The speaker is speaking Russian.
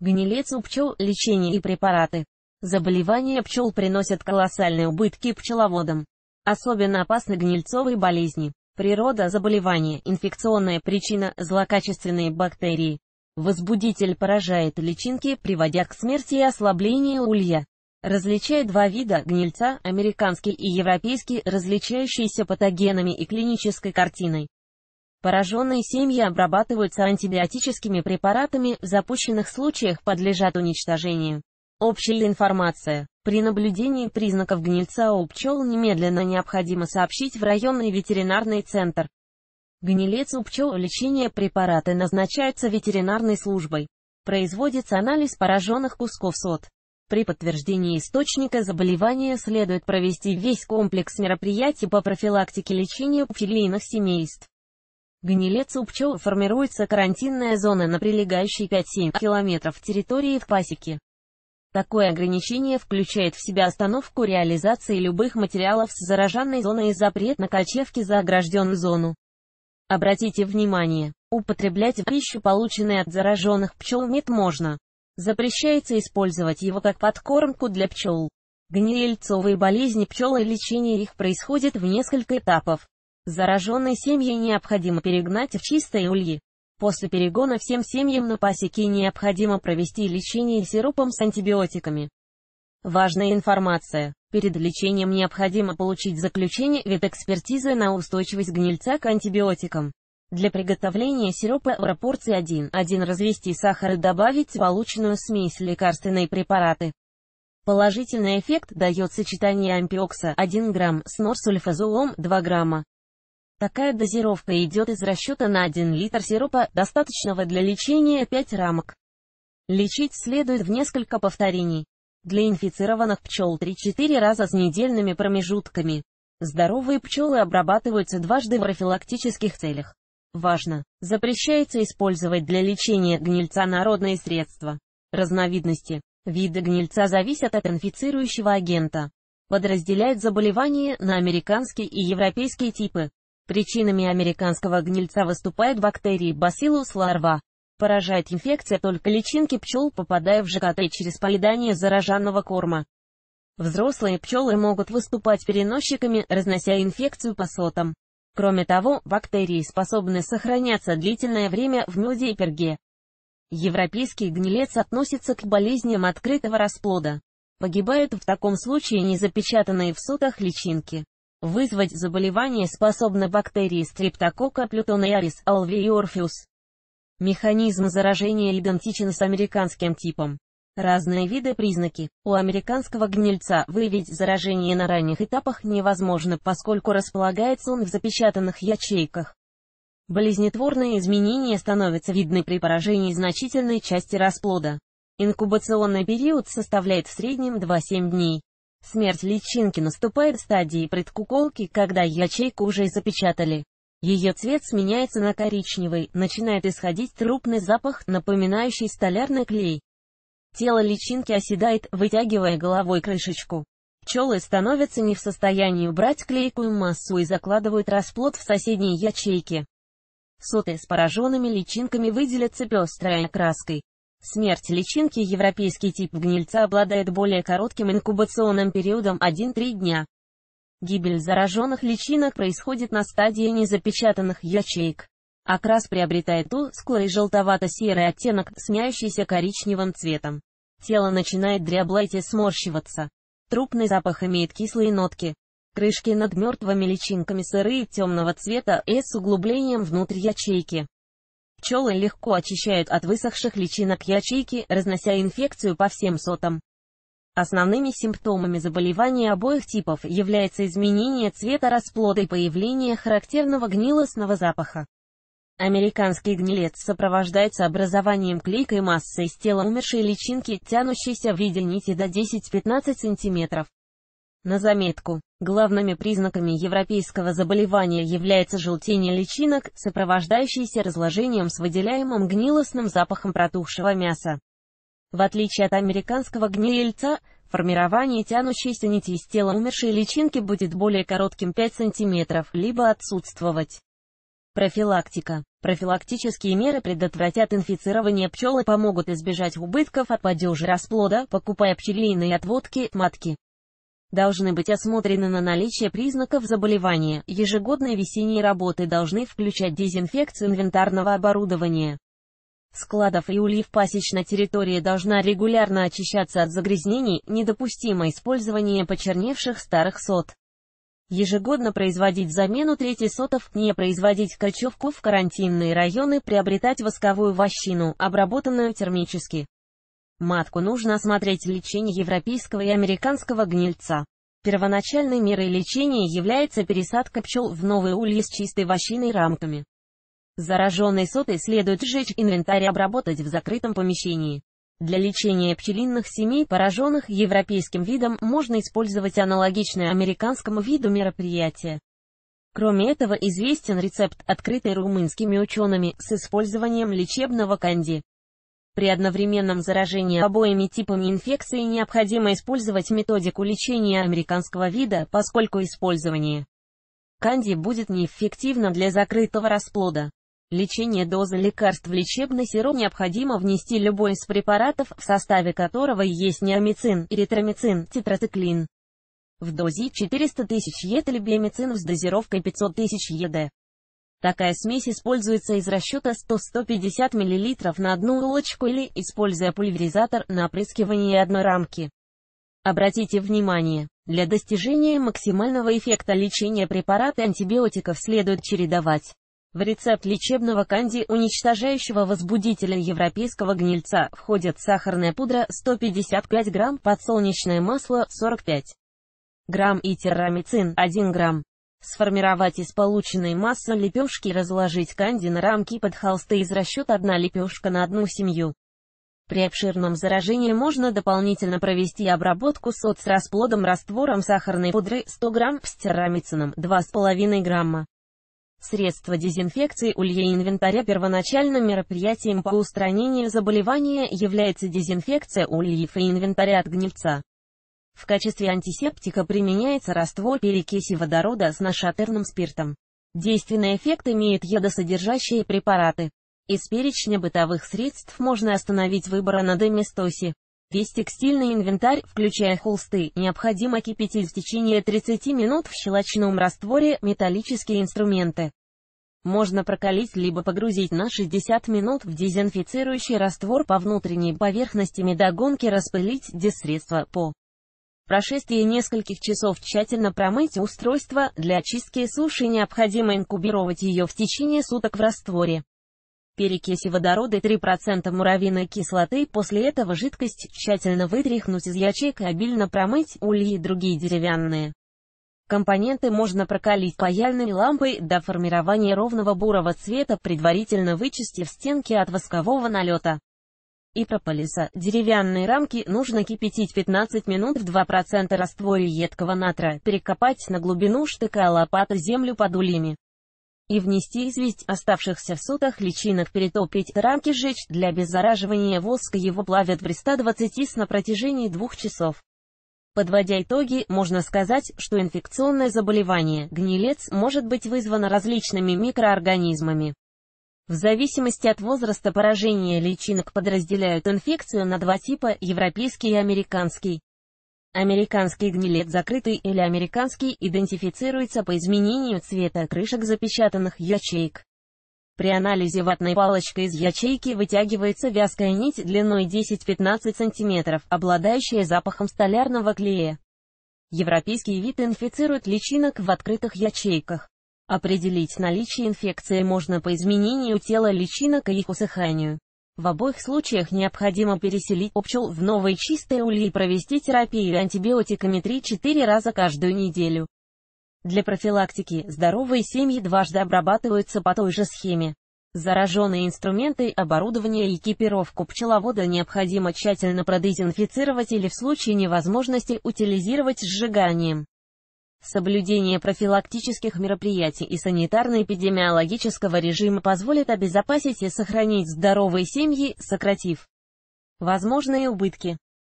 Гнилец у пчел, лечение и препараты. Заболевания пчел приносят колоссальные убытки пчеловодам. Особенно опасны гнильцовые болезни. Природа заболевания, инфекционная причина, злокачественные бактерии. Возбудитель поражает личинки, приводя к смерти и ослаблению улья. Различает два вида гнильца, американский и европейский, различающиеся патогенами и клинической картиной. Пораженные семьи обрабатываются антибиотическими препаратами, в запущенных случаях подлежат уничтожению. Общая информация. При наблюдении признаков гнильца у пчел немедленно необходимо сообщить в районный ветеринарный центр. Гнилец у пчел, лечение, препараты назначаются ветеринарной службой. Производится анализ пораженных кусков сот. При подтверждении источника заболевания следует провести весь комплекс мероприятий по профилактике лечения пчелиных семейств. Гнилец у пчел, формируется карантинная зона на прилегающей 5-7 км территории в пасеке. Такое ограничение включает в себя остановку реализации любых материалов с зараженной зоной и запрет на кочевки за огражденную зону. Обратите внимание, употреблять в пищу, полученный от зараженных пчел, мед можно. Запрещается использовать его как подкормку для пчел. Гнильцовые болезни пчел и лечение их происходит в несколько этапов. Зараженные семьи необходимо перегнать в чистой ульи. После перегона всем семьям на пасеке необходимо провести лечение сиропом с антибиотиками. Важная информация. Перед лечением необходимо получить заключение ветэкспертизы на устойчивость гнильца к антибиотикам. Для приготовления сиропа в пропорции 1:1 развести сахар и добавить в полученную смесь лекарственные препараты. Положительный эффект дает сочетание ампиокса 1 грамм с норсульфазолом 2 грамма. Такая дозировка идет из расчета на 1 литр сиропа, достаточного для лечения 5 рамок. Лечить следует в несколько повторений. Для инфицированных пчел 3-4 раза с недельными промежутками. Здоровые пчелы обрабатываются дважды в профилактических целях. Важно! Запрещается использовать для лечения гнильца народные средства. Разновидности. Виды гнильца зависят от инфицирующего агента. Подразделяют заболевания на американские и европейские типы. Причинами американского гнильца выступают бактерии Bacillus larva. Поражает инфекция только личинки пчел, попадая в ЖКТ через поедание зараженного корма. Взрослые пчелы могут выступать переносчиками, разнося инфекцию по сотам. Кроме того, бактерии способны сохраняться длительное время в меде и перге. Европейский гнилец относится к болезням открытого расплода. Погибают в таком случае незапечатанные в сотах личинки. Вызвать заболевание способны бактерии Streptococcus plutonioris alveolorpheus. Механизм заражения идентичен с американским типом. Разные виды признаки. У американского гнильца выявить заражение на ранних этапах невозможно, поскольку располагается он в запечатанных ячейках. Болезнетворные изменения становятся видны при поражении значительной части расплода. Инкубационный период составляет в среднем 2-7 дней. Смерть личинки наступает в стадии предкуколки, когда ячейку уже запечатали. Ее цвет сменяется на коричневый, начинает исходить трупный запах, напоминающий столярный клей. Тело личинки оседает, вытягивая головой крышечку. Пчелы становятся не в состоянии убрать клейкую массу и закладывают расплод в соседние ячейки. Соты с пораженными личинками выделятся пестрой окраской. Смерть личинки. Европейский тип гнильца обладает более коротким инкубационным периодом 1-3 дня. Гибель зараженных личинок происходит на стадии незапечатанных ячеек. Окрас приобретает тусклый желтовато-серый оттенок, сменяющийся коричневым цветом. Тело начинает дряблеть и сморщиваться. Трупный запах имеет кислые нотки. Крышки над мертвыми личинками сырые, темного цвета, и с углублением внутрь ячейки. Пчелы легко очищают от высохших личинок ячейки, разнося инфекцию по всем сотам. Основными симптомами заболевания обоих типов является изменение цвета расплода и появление характерного гнилостного запаха. Американский гнилец сопровождается образованием клейкой массы из тела умершей личинки, тянущейся в виде нити до 10-15 см. На заметку, главными признаками европейского заболевания является желтение личинок, сопровождающееся разложением с выделяемым гнилостным запахом протухшего мяса. В отличие от американского гнильца, формирование тянущейся нити из тела умершей личинки будет более коротким 5 см, либо отсутствовать. Профилактика. Профилактические меры предотвратят инфицирование пчел и помогут избежать убытков от падежа расплода, покупая пчелиные отводки, матки. Должны быть осмотрены на наличие признаков заболевания. Ежегодные весенние работы должны включать дезинфекцию инвентарного оборудования. Складов и ульев пасечной территории должна регулярно очищаться от загрязнений, недопустимо использование почерневших старых сот. Ежегодно производить замену третьесотов, не производить кочевку в карантинные районы, приобретать восковую вощину, обработанную термически. Матку нужно осмотреть лечение европейского и американского гнильца. Первоначальной мерой лечения является пересадка пчел в новые ульи с чистой вощиной рамками. Зараженные соты следует сжечь, инвентарь обработать в закрытом помещении. Для лечения пчелиных семей, пораженных европейским видом, можно использовать аналогичное американскому виду мероприятие. Кроме этого, известен рецепт, открытый румынскими учеными, с использованием лечебного канди. При одновременном заражении обоими типами инфекции необходимо использовать методику лечения американского вида, поскольку использование канди будет неэффективно для закрытого расплода. Лечение дозы лекарств в лечебный сироп необходимо внести любой из препаратов, в составе которого есть неомицин, эритромицин, тетрациклин. В дозе 400 тысяч ед или бемицин с дозировкой 500 тысяч ед. Такая смесь используется из расчета 100-150 мл на одну улочку или, используя пульверизатор, на опрыскивание одной рамки. Обратите внимание, для достижения максимального эффекта лечения препараты антибиотиков следует чередовать. В рецепт лечебного канди, уничтожающего возбудителя европейского гнильца, входят сахарная пудра 155 грамм, подсолнечное масло 45 грамм и террамицин 1 грамм. Сформировать из полученной массы лепешки и разложить канди на рамки под холсты из расчета 1 лепешка на одну семью. При обширном заражении можно дополнительно провести обработку сот с расплодом раствором сахарной пудры 100 грамм с террамицином 2,5 грамма. Средство дезинфекции улья и инвентаря. Первоначальным мероприятием по устранению заболевания является дезинфекция ульев и инвентаря от гнильца. В качестве антисептика применяется раствор перекиси водорода с нашатырным спиртом. Действенный эффект имеют йодосодержащие препараты. Из перечня бытовых средств можно остановить выбор анодемистоси. Весь текстильный инвентарь, включая холсты, необходимо кипятить в течение 30 минут в щелочном растворе, металлические инструменты. Можно прокалить либо погрузить на 60 минут в дезинфицирующий раствор по внутренней поверхности медогонки, распылить дезсредство по прошествии нескольких часов тщательно промыть устройство. Для очистки суши необходимо инкубировать ее в течение суток в растворе перекиси водорода и 3% муравьиной кислоты. После этого жидкость тщательно вытряхнуть из ячеек и обильно промыть. Ульи и другие деревянные компоненты можно прокалить паяльной лампой до формирования ровного бурого цвета, предварительно вычистив стенки от воскового налета и прополиса. Деревянные рамки нужно кипятить 15 минут в 2% растворе едкого натра, перекопать на глубину штыка лопаты землю под ульями и внести известь оставшихся в сотах личинок, перетопить рамки, сжечь. Для обеззараживания воска его плавят в 120 с на протяжении 2 часов. Подводя итоги, можно сказать, что инфекционное заболевание, гнилец, может быть вызвано различными микроорганизмами. В зависимости от возраста поражения личинок подразделяют инфекцию на 2 типа – европейский и американский. Американский гнилец закрытый или американский идентифицируется по изменению цвета крышек запечатанных ячеек. При анализе ватной палочкой из ячейки вытягивается вязкая нить длиной 10-15 см, обладающая запахом столярного клея. Европейский вид инфицирует личинок в открытых ячейках. Определить наличие инфекции можно по изменению тела личинок и их усыханию. В обоих случаях необходимо переселить пчел в новые чистые ульи и провести терапию антибиотиками 3-4 раза каждую неделю. Для профилактики здоровые семьи дважды обрабатываются по той же схеме. Зараженные инструменты, оборудование и экипировку пчеловода необходимо тщательно продезинфицировать или в случае невозможности утилизировать сжиганием. Соблюдение профилактических мероприятий и санитарно-эпидемиологического режима позволит обезопасить и сохранить здоровые семьи, сократив возможные убытки.